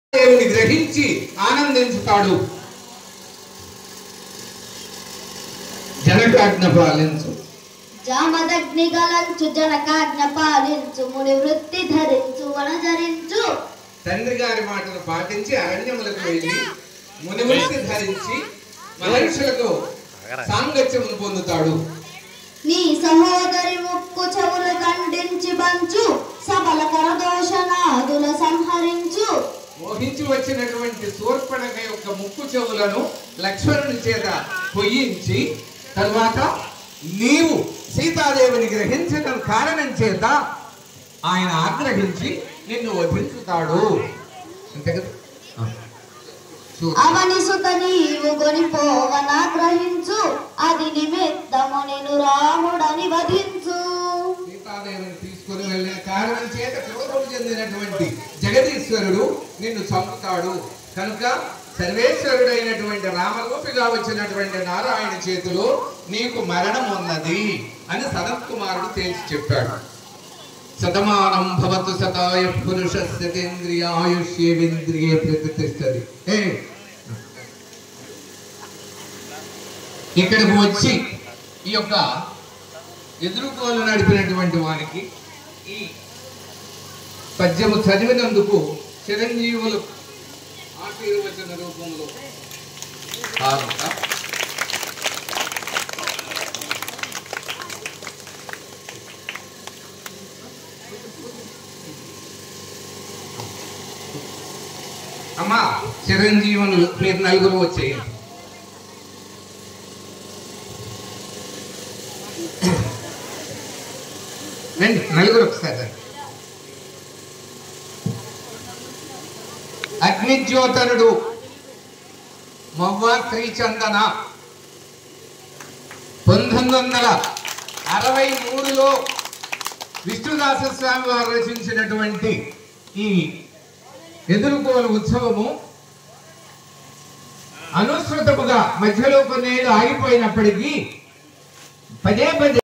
దేవుని గ్రహించి ఆనందించుతాడు. జనకాజ్ఞ పాలించు, జామదగ్ని గలంచు జనకాజ్ఞ పాలించు, ముని వృత్తి ధరించు వనజరించు. తండ్రి గారి మాటను పాటించి అరణ్యములకు వెళ్ళి ముని వృత్తి ధరించి మహర్షులకు సాంగత్యమును పొందుతాడు. నీ సహోదరి ముక్కు చెవులు ఖండించి బంచు, సబల కరదోషనాదుల సంహరించు. మోహించి వచ్చినటువంటి శూర్పణఖ యొక్క ముక్కు చెవులను లక్ష్మణుని చేత పొయ్యించి తరువాత నీవు సీతాదేవిని గ్రహించిన కారణం చేత ఆయన ఆగ్రహించి నిన్ను వధించుతాడు. అంతే కదా. అవని సుత నీవు గొనిపోవనాగ్రహించు, అది నిమిత్తము నిన్ను రాముడని వధించు. సీతాదేవిని తీసుకుని వెళ్ళిన కారణం చేత క్రోధము చెందినటువంటి జగదీశ్వరుడు నిన్ను చంపుతాడు. కనుక సర్వేశ్వరుడైనటువంటి రామరూపిగా వచ్చినటువంటి నారాయణ చేతిలో నీకు మరణం ఉన్నది అని సనత్ కుమారుడు తేల్చి చెప్పాడు. శతమానం భవతు శతాయ పురుషస్యేంద్రియ ఆయుష్యేంద్రియే ప్రతిష్టది. ఇక్కడికి వచ్చి ఈ యొక్క ఎదురుకోలు నడిపినటువంటి వారికి ఈ పద్యము చదివినందుకు చిరంజీవులు ఆశీర్వచన రూపంలో అమ్మా చిరంజీవులు మీరు నలుగురు వచ్చేయండి. రండి నలుగురు ఒకసారి. అగ్నిజ్యోతనుడు మొవ్వ శ్రీచందన 1963లో విష్ణుదాస స్వామి వారు రచించినటువంటి ఈ ఎదురుకోలు ఉత్సవము అనుసృతముగా మధ్యలో కొన్నేళ్ళు ఆగిపోయినప్పటికీ పదే